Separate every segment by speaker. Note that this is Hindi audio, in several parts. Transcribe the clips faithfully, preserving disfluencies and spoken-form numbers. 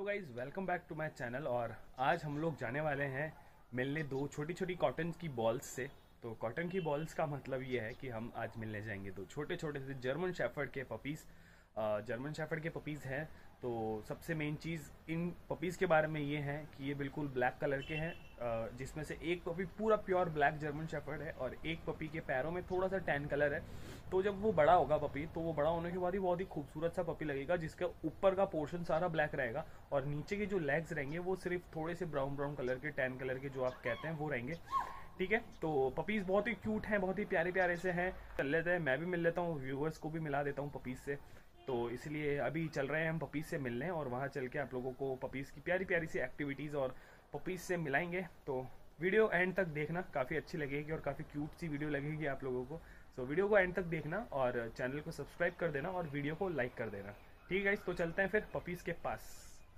Speaker 1: Guys welcome back to my channel. और आज हम लोग जाने वाले हैं मिलने दो छोटी छोटी कॉटन की बॉल्स से। तो कॉटन की बॉल्स का मतलब ये है कि हम आज मिलने जाएंगे दो छोटे छोटे से जर्मन शेफर्ड के पपीज़। जर्मन शेफर्ड के पपीज़ हैं। तो सबसे मेन चीज़ इन पपीज़ के बारे में ये है कि ये बिल्कुल ब्लैक कलर के हैं, जिसमें से एक पपी पूरा प्योर ब्लैक जर्मन शेफर्ड है और एक पपी के पैरों में थोड़ा सा टैन कलर है। तो जब वो बड़ा होगा पपी, तो वो बड़ा होने के बाद ही बहुत ही खूबसूरत सा पपी लगेगा, जिसका ऊपर का पोर्शन सारा ब्लैक रहेगा और नीचे के जो लेग्स रहेंगे वो सिर्फ थोड़े से ब्राउन ब्राउन कलर के, टैन कलर के जो आप कहते हैं वो रहेंगे। ठीक है, तो पपीज़ बहुत ही क्यूट हैं, बहुत ही प्यारे प्यारे से हैं। चल लेते हैं, मैं भी मिल लेता हूँ, व्यूअर्स को भी मिला देता हूँ पपीज़ से। तो इसलिए अभी चल रहे हैं हम पपीज़ से मिलने और वहाँ चल के आप लोगों को पपीज़ की प्यारी प्यारी सी एक्टिविटीज़ और पपीज़ से मिलाएंगे। तो वीडियो एंड तक देखना, काफ़ी अच्छी लगेगी और काफ़ी क्यूट सी वीडियो लगेगी आप लोगों को। सो वीडियो को एंड तक देखना और चैनल को सब्सक्राइब कर देना और वीडियो को लाइक कर देना। ठीक है, तो चलते हैं फिर पपीज़ के पास।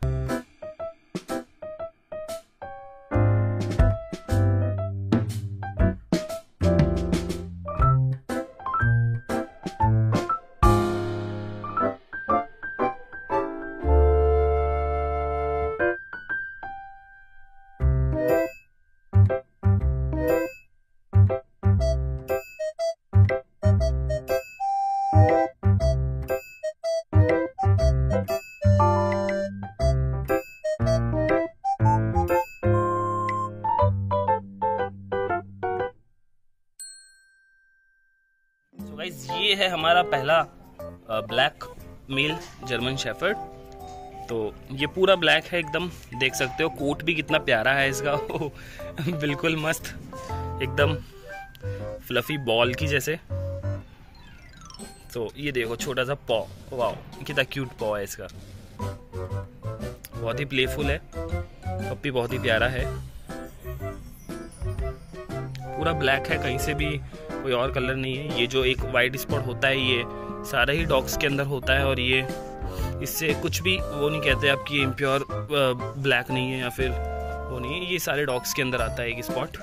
Speaker 1: तो गाइस ये है हमारा पहला ब्लैक मेल जर्मन शेफर्ड। तो ये पूरा ब्लैक है एकदम, देख सकते हो। कोट भी कितना प्यारा है इसका बिल्कुल मस्त, एकदम फ्लफी बॉल की जैसे। तो ये देखो छोटा सा पॉ, वाओ कितना क्यूट पॉ है इसका, बहुत ही प्लेफुल है पप्पी, बहुत ही प्यारा है। पूरा ब्लैक है, कहीं से भी कोई और कलर नहीं है। ये जो एक वाइट स्पॉट होता है ये सारा ही डॉग्स के अंदर होता है और ये इससे कुछ भी वो नहीं कहते आपकी ये इम्प्योर ब्लैक नहीं है या फिर वो नहीं है, ये सारे डॉग्स के अंदर आता है एक स्पॉट।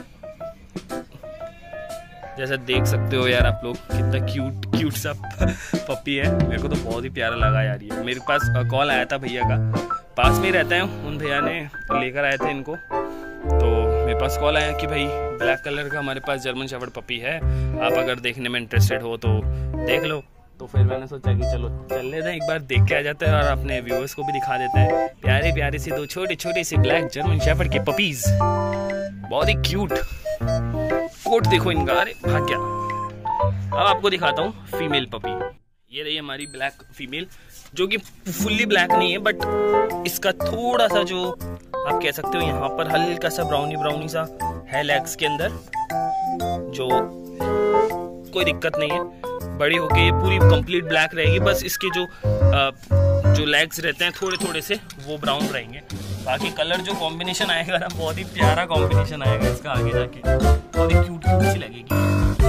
Speaker 1: जैसा देख सकते हो यार आप लोग, कितना क्यूट क्यूट सा पप्पी है। मेरे को तो बहुत ही प्यारा लगा यार। ये मेरे पास कॉल आया था भैया का, पास में ही रहते हैं, उन भैया ने लेकर आए थे इनको। तो मेरे पास कॉल आया कि भाई ब्लैक कलर का हमारे पास जर्मन शेफर्ड पपी है, आप अगर देखने में इंटरेस्टेड हो तो देख लो। तो फिर मैंने सोचा कि चलो चल लेते हैं, एक बार देख के आ जाते हैं और अपने व्यूअर्स को भी दिखा देते हैं प्यारे प्यारे सी दो छोटे छोटे से ब्लैक जर्मन शेफर्ड के पपीज। बहुत ही क्यूट, कोट देखो इनका, अरे भाग गया। अब आपको दिखाता हूँ फीमेल पपी। ये रही हमारी ब्लैक फीमेल, जो कि फुल्ली ब्लैक नहीं है, बट इसका थोड़ा सा जो आप कह सकते हो यहाँ पर हल्का सा ब्राउनी ब्राउनी सा है लेग्स के अंदर, जो कोई दिक्कत नहीं है। बड़ी होके ये पूरी कंप्लीट ब्लैक रहेगी, बस इसके जो आ, जो लेग्स रहते हैं थोड़े थोड़े से वो ब्राउन रहेंगे। बाकी कलर जो कॉम्बिनेशन आएगा ना, बहुत ही प्यारा कॉम्बिनेशन आएगा इसका आगे जाके, बहुत ही क्यूट क्यूट सी लगेगी।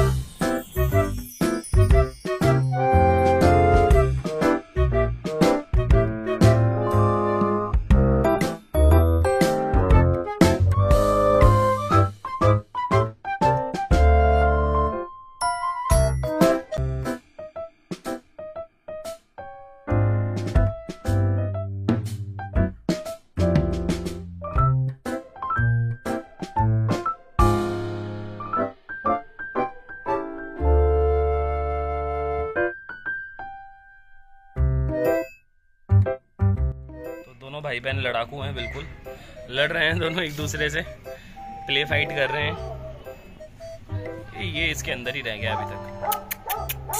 Speaker 1: दोनों भाई बहन लड़ाकू हैं, बिल्कुल लड़ रहे हैं दोनों एक दूसरे से, प्ले फाइट कर रहे हैं। ये इसके अंदर ही रह गया अभी तक।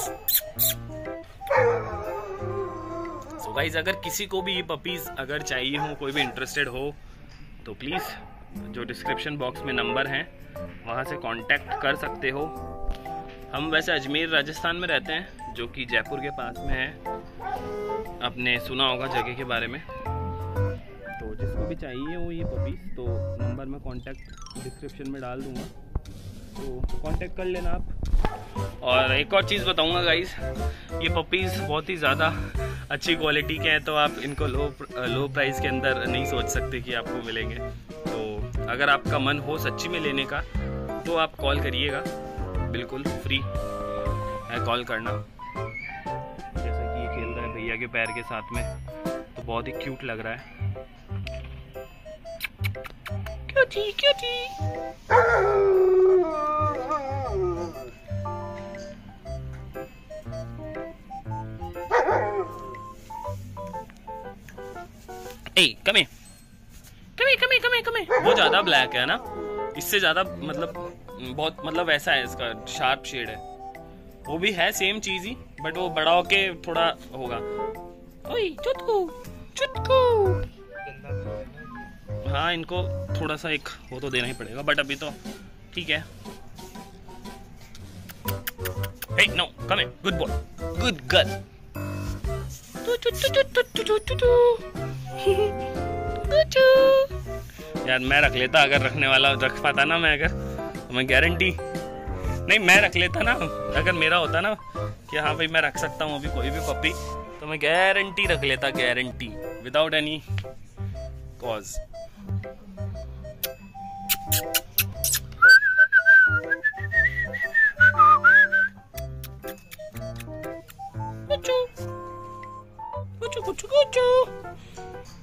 Speaker 1: सो गाइस, अगर किसी को भी ये पपीज अगर चाहिए हो, कोई भी इंटरेस्टेड हो, तो प्लीज़ जो डिस्क्रिप्शन बॉक्स में नंबर हैं वहाँ से कांटेक्ट कर सकते हो। हम वैसे अजमेर राजस्थान में रहते हैं, जो कि जयपुर के पास में है। आपने सुना होगा जगह के बारे में। तो जिसको भी चाहिए हो ये पपीज़, तो नंबर मैं कांटेक्ट डिस्क्रिप्शन में डाल दूंगा, तो कांटेक्ट कर लेना आप। और एक और चीज़ बताऊंगा गाइस, ये पपीज़ बहुत ही ज़्यादा अच्छी क्वालिटी के हैं, तो आप इनको लो लो प्राइस के अंदर नहीं सोच सकते कि आपको मिलेंगे। तो अगर आपका मन हो सच्ची में लेने का, तो आप कॉल करिएगा, बिल्कुल फ्री है कॉल करना। जैसा कि ये खेल रहा है भैया के पैर के साथ में, तो बहुत ही क्यूट लग रहा है। Cutie cutie. ए कम कमे कमे कमे कमे। वो ज्यादा ब्लैक है ना, इससे ज्यादा मतलब बहुत मतलब ऐसा है, इसका शार्प शेड है। वो भी है सेम चीज ही, बट वो बड़ा होके थोड़ा होगा। ओए चुटकू चुटकू। हाँ इनको थोड़ा सा एक वो तो देना ही पड़ेगा, बट अभी तो ठीक है। Hey no come here, good boy, good girl. यार मैं रख लेता, अगर रखने वाला रख पाता ना मैं, अगर तो मैं गारंटी नहीं मैं रख लेता ना, अगर मेरा होता ना कि हाँ भाई मैं रख सकता हूँ अभी कोई भी पपी, तो मैं गारंटी रख लेता, गारंटी विदाउट एनी कॉज। कुचू कुचू कुचू कुचू।